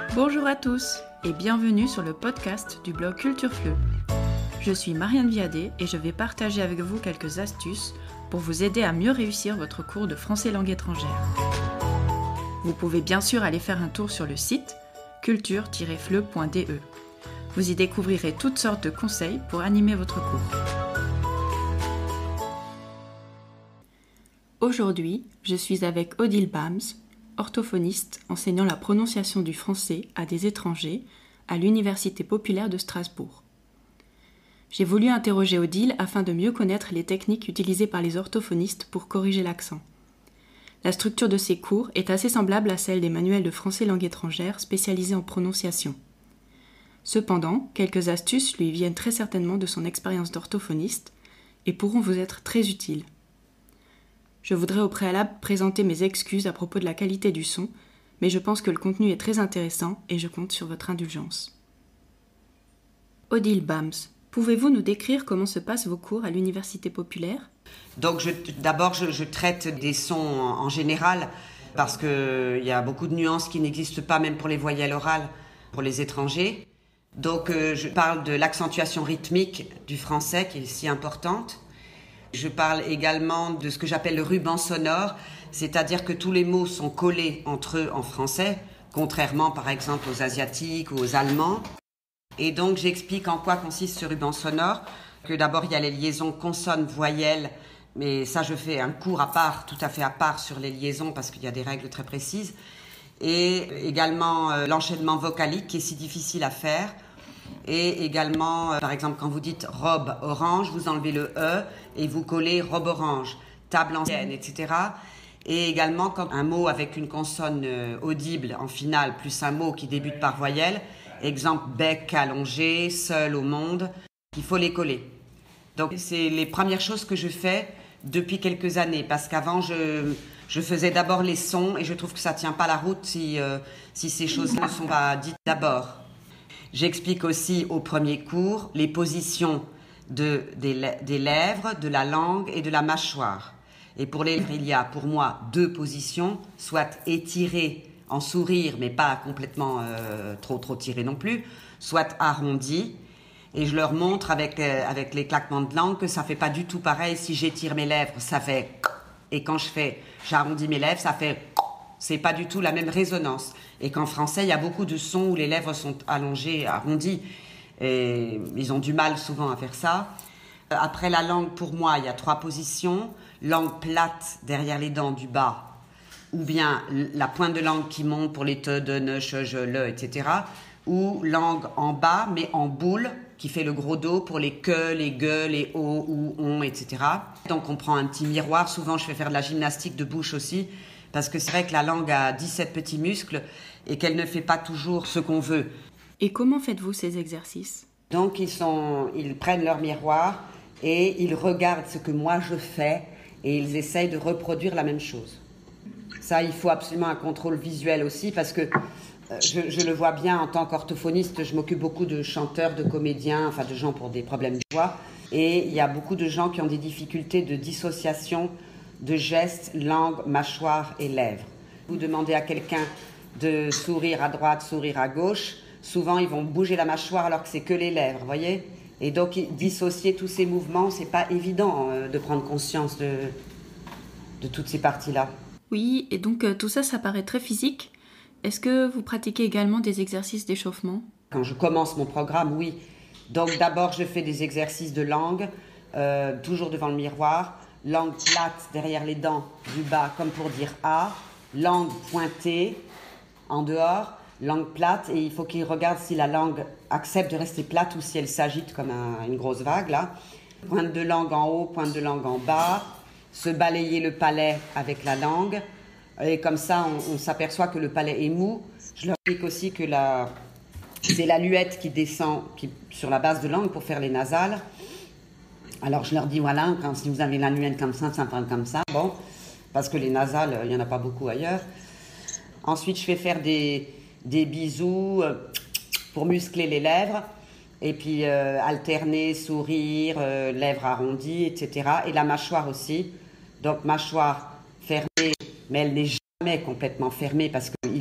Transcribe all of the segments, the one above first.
Bonjour à tous et bienvenue sur le podcast du blog Culture Fleu. Je suis Marianne Viadet et je vais partager avec vous quelques astuces pour vous aider à mieux réussir votre cours de français langue étrangère. Vous pouvez bien sûr aller faire un tour sur le site culture-fleu.de. Vous y découvrirez toutes sortes de conseils pour animer votre cours. Aujourd'hui, je suis avec Odile Bams, orthophoniste enseignant la prononciation du français à des étrangers à l'Université populaire de Strasbourg. J'ai voulu interroger Odile afin de mieux connaître les techniques utilisées par les orthophonistes pour corriger l'accent. La structure de ces cours est assez semblable à celle des manuels de français langue étrangère spécialisés en prononciation. Cependant, quelques astuces lui viennent très certainement de son expérience d'orthophoniste et pourront vous être très utiles. Je voudrais au préalable présenter mes excuses à propos de la qualité du son, mais je pense que le contenu est très intéressant et je compte sur votre indulgence. Odile Bams, pouvez-vous nous décrire comment se passent vos cours à l'Université populaire ? Donc d'abord je traite des sons en général parce qu'il y a beaucoup de nuances qui n'existent pas même pour les voyelles orales, pour les étrangers. Donc je parle de l'accentuation rythmique du français qui est si importante. Je parle également de ce que j'appelle le ruban sonore, c'est-à-dire que tous les mots sont collés entre eux en français, contrairement par exemple aux asiatiques ou aux allemands. Et donc j'explique en quoi consiste ce ruban sonore, que d'abord il y a les liaisons consonnes-voyelles, mais ça je fais un cours à part, tout à fait à part sur les liaisons parce qu'il y a des règles très précises. Et également l'enchaînement vocalique qui est si difficile à faire. Et également, par exemple, quand vous dites robe orange, vous enlevez le E et vous collez robe orange, table ancienne, etc. Et également, quand un mot avec une consonne audible en finale, plus un mot qui débute par voyelle, exemple bec allongé, seul au monde, il faut les coller. Donc, c'est les premières choses que je fais depuis quelques années, parce qu'avant, je faisais d'abord les sons et je trouve que ça ne tient pas la route si ces choses ne sont pas dites d'abord. J'explique aussi au premier cours les positions des lèvres, de la langue et de la mâchoire. Et pour les lèvres, il y a pour moi deux positions, soit étirées en sourire, mais pas complètement trop tirées non plus, soit arrondies. Et je leur montre avec les claquements de langue que ça fait pas du tout pareil. Si j'étire mes lèvres, ça fait... Et quand j'arrondis mes lèvres, ça fait... C'est pas du tout la même résonance. Et qu'en français, il y a beaucoup de sons où les lèvres sont allongées, arrondies. Et ils ont du mal souvent à faire ça. Après la langue, pour moi, il y a trois positions. Langue plate derrière les dents du bas. Ou bien la pointe de langue qui monte pour les te, de, ne, je, le, etc. Ou langue en bas, mais en boule, qui fait le gros dos pour les que, les gueux, les o, ou, on, etc. Donc on prend un petit miroir. Souvent, je fais faire de la gymnastique de bouche aussi. Parce que c'est vrai que la langue a 17 petits muscles et qu'elle ne fait pas toujours ce qu'on veut. Et comment faites-vous ces exercices ? Donc ils prennent leur miroir et ils regardent ce que moi je fais et ils essayent de reproduire la même chose. Ça, il faut absolument un contrôle visuel aussi parce que je le vois bien en tant qu'orthophoniste, je m'occupe beaucoup de chanteurs, de comédiens, enfin de gens pour des problèmes de voix. Et il y a beaucoup de gens qui ont des difficultés de dissociation de gestes, langue, mâchoire et lèvres. Vous demandez à quelqu'un de sourire à droite, sourire à gauche, souvent ils vont bouger la mâchoire alors que c'est que les lèvres, voyez ? Et donc dissocier tous ces mouvements, c'est pas évident de prendre conscience de toutes ces parties-là. Oui, et donc tout ça, ça paraît très physique. Est-ce que vous pratiquez également des exercices d'échauffement ? Quand je commence mon programme, oui. Donc d'abord je fais des exercices de langue, toujours devant le miroir. Langue plate derrière les dents du bas, comme pour dire A. Langue pointée en dehors, langue plate. Et il faut qu'il regarde si la langue accepte de rester plate ou si elle s'agite comme une grosse vague, là. Pointe de langue en haut, pointe de langue en bas. Se balayer le palais avec la langue. Et comme ça, on s'aperçoit que le palais est mou. Je leur explique aussi que c'est la luette qui descend sur la base de langue pour faire les nasales. Alors je leur dis voilà, si vous avez la luette comme ça parle comme ça, bon, parce que les nasales, il n'y en a pas beaucoup ailleurs. Ensuite, je fais faire des bisous pour muscler les lèvres, et puis alterner, sourire, lèvres arrondies, etc. Et la mâchoire aussi, donc mâchoire fermée, mais elle n'est jamais complètement fermée parce qu'il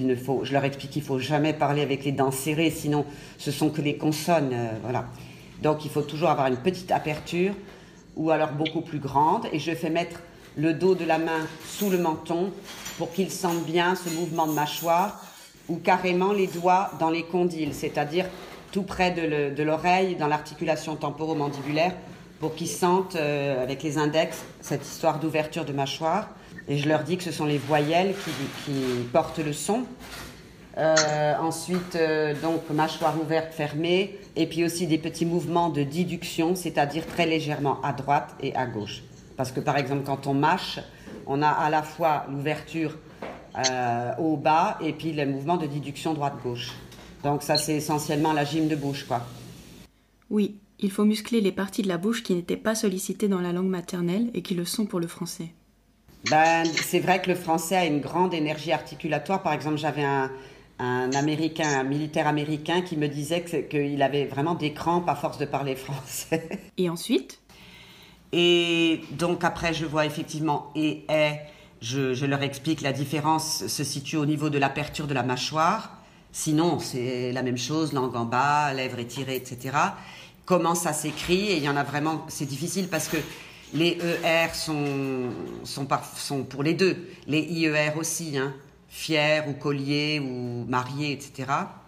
je leur explique qu'il ne faut jamais parler avec les dents serrées, sinon ce sont que les consonnes, voilà. Donc il faut toujours avoir une petite aperture, ou alors beaucoup plus grande, et je fais mettre le dos de la main sous le menton pour qu'ils sentent bien ce mouvement de mâchoire, ou carrément les doigts dans les condyles, c'est-à-dire tout près de l'oreille, dans l'articulation temporomandibulaire, pour qu'ils sentent avec les index cette histoire d'ouverture de mâchoire. Et je leur dis que ce sont les voyelles qui portent le son. Ensuite, donc mâchoire ouverte, fermée, et puis aussi des petits mouvements de diduction, c'est-à-dire très légèrement à droite et à gauche. Parce que par exemple, quand on mâche, on a à la fois l'ouverture au bas et puis le mouvement de diduction droite-gauche. Donc ça, c'est essentiellement la gym de bouche, quoi. Oui, il faut muscler les parties de la bouche qui n'étaient pas sollicitées dans la langue maternelle et qui le sont pour le français. C'est vrai que le français a une grande énergie articulatoire. Par exemple, j'avais un militaire américain qui me disait qu'il avait vraiment des crampes à force de parler français. Et ensuite ? Et donc après, je vois effectivement et est. Je leur explique la différence se situe au niveau de l'aperture de la mâchoire. Sinon, c'est la même chose, langue en bas, lèvres étirées, etc. Comment ça s'écrit? Et il y en a vraiment, c'est difficile parce que les ER sont pour les deux. Les IER aussi, hein, fier ou collier ou marié, etc.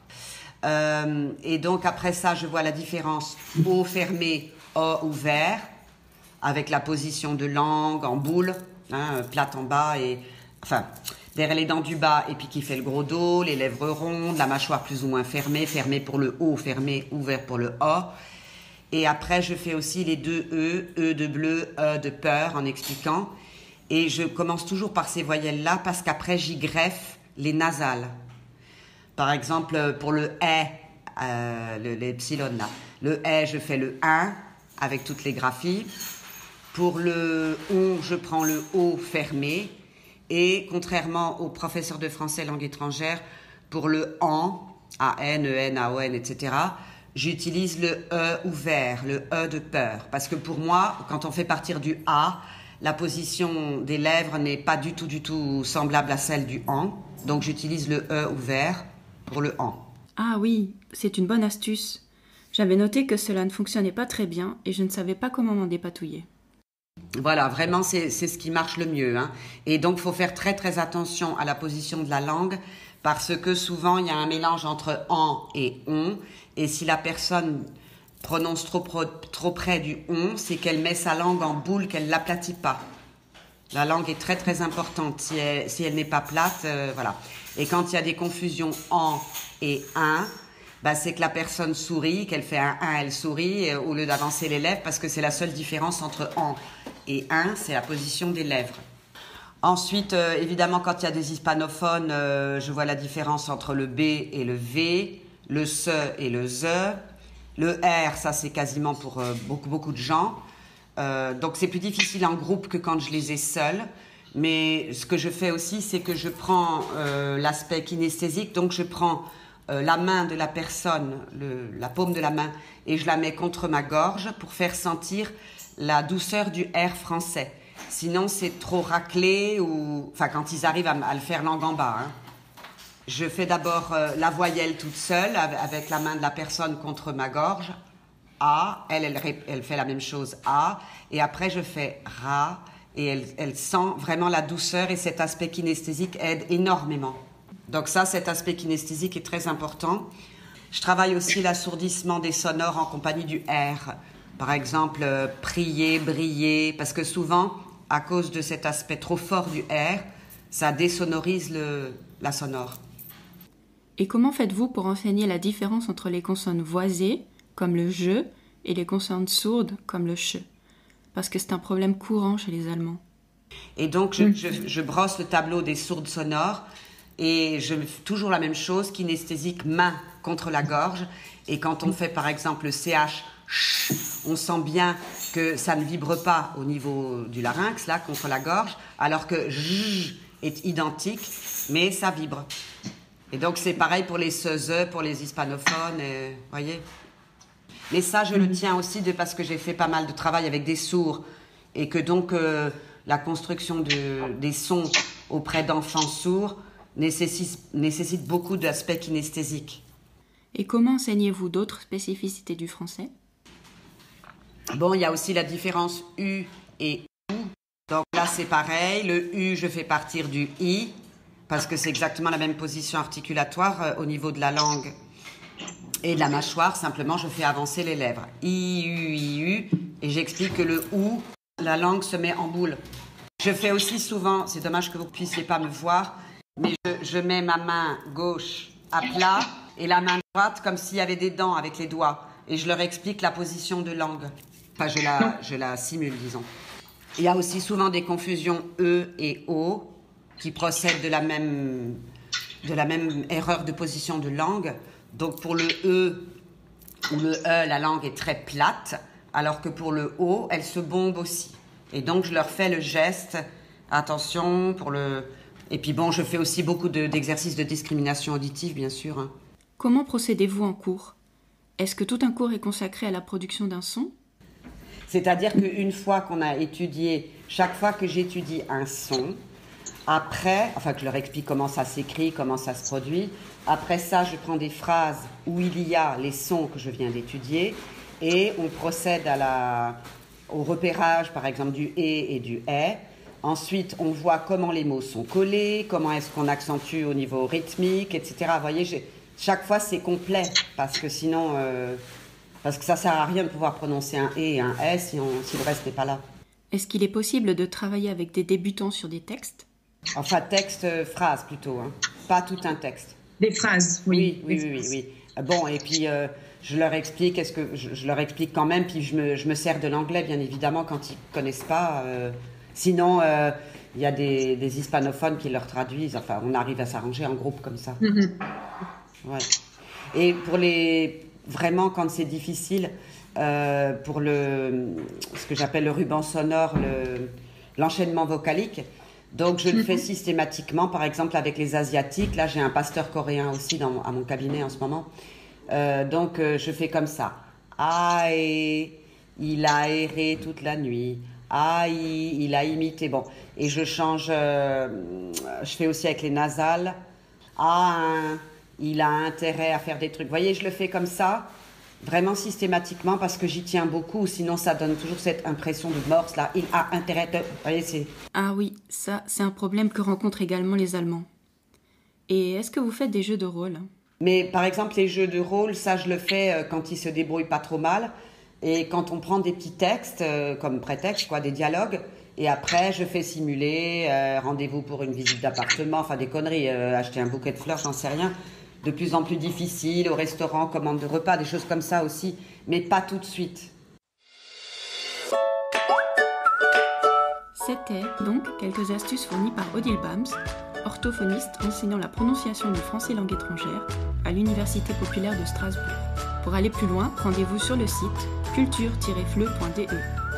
Et donc après ça, je vois la différence O fermé, O ouvert, avec la position de langue en boule, hein, plate en bas et enfin derrière les dents du bas et puis qui fait le gros dos, les lèvres rondes, la mâchoire plus ou moins fermée, fermée pour le O, fermée, ouvert pour le O. Et après, je fais aussi les deux E de bleu, E de peur, en expliquant. Et je commence toujours par ces voyelles-là, parce qu'après, j'y greffe les nasales. Par exemple, pour le E, l'epsilon là. Le E, je fais le 1, avec toutes les graphies. Pour le ON, je prends le O fermé. Et contrairement au professeur de français langue étrangère, pour le AN, A-N, E-N, A-O-N, etc., j'utilise le E ouvert, le E de peur. Parce que pour moi, quand on fait partir du A, la position des lèvres n'est pas du tout semblable à celle du AN. Donc j'utilise le E ouvert pour le AN. Ah oui, c'est une bonne astuce. J'avais noté que cela ne fonctionnait pas très bien et je ne savais pas comment m'en dépatouiller. Voilà, vraiment, c'est ce qui marche le mieux, hein. Et donc, il faut faire très, très attention à la position de la langue parce que souvent, il y a un mélange entre « en » et « on ». Et si la personne prononce trop près du « on », c'est qu'elle met sa langue en boule, qu'elle ne l'aplatit pas. La langue est très, très importante. Si elle n'est pas plate, voilà. Et quand il y a des confusions « en » et « un », c'est que la personne sourit, qu'elle fait un 1, elle sourit, au lieu d'avancer les lèvres, parce que c'est la seule différence entre « en » et 1, c'est la position des lèvres. Ensuite, évidemment, quand il y a des hispanophones, je vois la différence entre le B et le V, le SE et le ZE. Le R, ça c'est quasiment pour beaucoup de gens. Donc c'est plus difficile en groupe que quand je les ai seuls. Mais ce que je fais aussi, c'est que je prends l'aspect kinesthésique, donc je prends la main de la personne, la paume de la main, et je la mets contre ma gorge pour faire sentir la douceur du R français. Sinon, c'est trop raclé, enfin quand ils arrivent à le faire langue en bas. Hein. Je fais d'abord la voyelle toute seule, avec la main de la personne contre ma gorge. A, elle fait la même chose, A. Et après, je fais Ra, et elle sent vraiment la douceur, et cet aspect kinesthésique aide énormément. Donc ça, cet aspect kinesthésique est très important. Je travaille aussi l'assourdissement des sonores en compagnie du R. Par exemple, prier, briller, parce que souvent, à cause de cet aspect trop fort du R, ça désonorise la sonore. Et comment faites-vous pour enseigner la différence entre les consonnes voisées, comme le je, et les consonnes sourdes, comme le ch? Parce que c'est un problème courant chez les Allemands. Et donc, je brosse le tableau des sourdes sonores, et je fais toujours la même chose, kinesthésique, main contre la gorge. Et quand on fait par exemple le CH, on sent bien que ça ne vibre pas au niveau du larynx, là, contre la gorge, alors que J est identique, mais ça vibre. Et donc c'est pareil pour les SEZE, pour les hispanophones, voyez. Mais ça, je le tiens aussi parce que j'ai fait pas mal de travail avec des sourds, et que donc la construction des sons auprès d'enfants sourds, nécessite beaucoup d'aspects kinesthésiques. Et comment enseignez-vous d'autres spécificités du français? Bon, il y a aussi la différence U et OU. Donc là, c'est pareil. Le U, je fais partir du I, parce que c'est exactement la même position articulatoire au niveau de la langue et de la mâchoire. Simplement, je fais avancer les lèvres. I, U, et j'explique que le OU, la langue se met en boule. Je fais aussi souvent, c'est dommage que vous ne puissiez pas me voir, mais je mets ma main gauche à plat et la main droite comme s'il y avait des dents avec les doigts. Et je leur explique la position de langue. Enfin, je la simule, disons. Il y a aussi souvent des confusions E et O qui procèdent de la même erreur de position de langue. Donc pour le E ou le E, la langue est très plate, alors que pour le O, elle se bombe aussi. Et donc je leur fais le geste, attention pour le... Et puis bon, je fais aussi beaucoup d'exercices de discrimination auditive, bien sûr. Hein. Comment procédez-vous en cours? Est-ce que tout un cours est consacré à la production d'un son? C'est-à-dire qu'une fois qu'on a étudié, chaque fois que j'étudie un son, après, enfin que je leur explique comment ça s'écrit, comment ça se produit, après ça, je prends des phrases où il y a les sons que je viens d'étudier et on procède au repérage, par exemple, du « et » et du « est ». Ensuite, on voit comment les mots sont collés, comment est-ce qu'on accentue au niveau rythmique, etc. Vous voyez, chaque fois, c'est complet, parce que sinon... parce que ça ne sert à rien de pouvoir prononcer un « et » et un « est » si le reste n'est pas là. Est-ce qu'il est possible de travailler avec des débutants sur des textes? Enfin, texte, phrase plutôt, hein. Pas tout un texte. Des phrases, oui. Oui. Bon, et puis je leur explique, je leur explique quand même, puis je me sers de l'anglais, bien évidemment, quand ils ne connaissent pas. Sinon, il y a des hispanophones qui leur traduisent. Enfin, on arrive à s'arranger en groupe comme ça. Mm-hmm. Ouais. Et pour vraiment, quand c'est difficile, pour ce que j'appelle le ruban sonore, l'enchaînement vocalique, donc je le fais systématiquement, par exemple avec les Asiatiques. Là, j'ai un pasteur coréen aussi à mon cabinet en ce moment. Donc, je fais comme ça. Aïe, il a erré toute la nuit. Aïe, il a imité. Bon, et je change. Je fais aussi avec les nasales. Il a intérêt à faire des trucs. Vous voyez, je le fais comme ça, vraiment systématiquement, parce que j'y tiens beaucoup. Sinon, ça donne toujours cette impression de morse, là. Il a intérêt de... Vous voyez, c'est... Ah oui, ça, c'est un problème que rencontrent également les Allemands. Et est-ce que vous faites des jeux de rôle? Mais par exemple, les jeux de rôle, ça, je le fais quand ils se débrouillent pas trop mal. Et quand on prend des petits textes, comme prétexte, quoi, des dialogues, et après, je fais simuler, rendez-vous pour une visite d'appartement, enfin des conneries, acheter un bouquet de fleurs, j'en sais rien. De plus en plus difficile, au restaurant, commande de repas, des choses comme ça aussi, mais pas tout de suite. C'était donc quelques astuces fournies par Odile Bams, orthophoniste enseignant la prononciation du français langue étrangère à l'Université populaire de Strasbourg. Pour aller plus loin, rendez-vous sur le site culture-fleu.de.